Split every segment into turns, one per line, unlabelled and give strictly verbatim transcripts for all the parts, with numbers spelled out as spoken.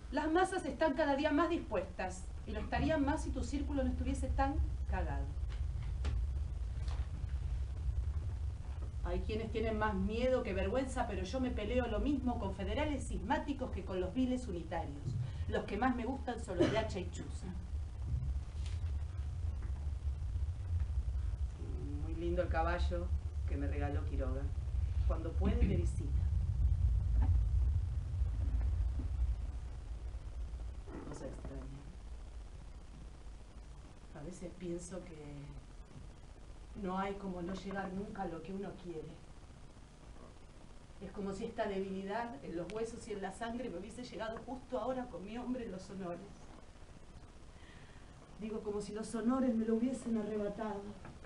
Las masas están cada día más dispuestas y lo estarían más si tu círculo no estuviese tan cagado. Hay quienes tienen más miedo que vergüenza, pero yo me peleo lo mismo con federales cismáticos que con los viles unitarios. Los que más me gustan son los de hacha y chuza. Muy lindo el caballo que me regaló Quiroga. Cuando puede me visita. Cosa extraña. A veces pienso que no hay como no llegar nunca a lo que uno quiere. Es como si esta debilidad en los huesos y en la sangre me hubiese llegado justo ahora con mi hombre en los honores. Digo, como si los honores me lo hubiesen arrebatado.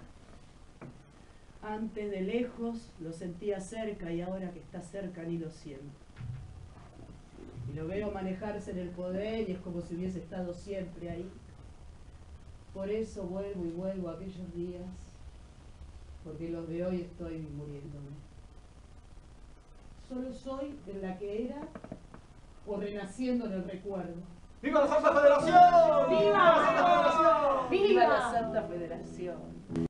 Antes de lejos lo sentía cerca y ahora que está cerca ni lo siento. Y lo veo manejarse en el poder y es como si hubiese estado siempre ahí. Por eso vuelvo y vuelvo a aquellos días, porque los de hoy estoy muriéndome. Solo soy en la que era o renaciendo en el recuerdo.
¡Viva la Santa Federación!
¡Viva!
¡Viva la Santa Federación!
¡Viva la Santa Federación!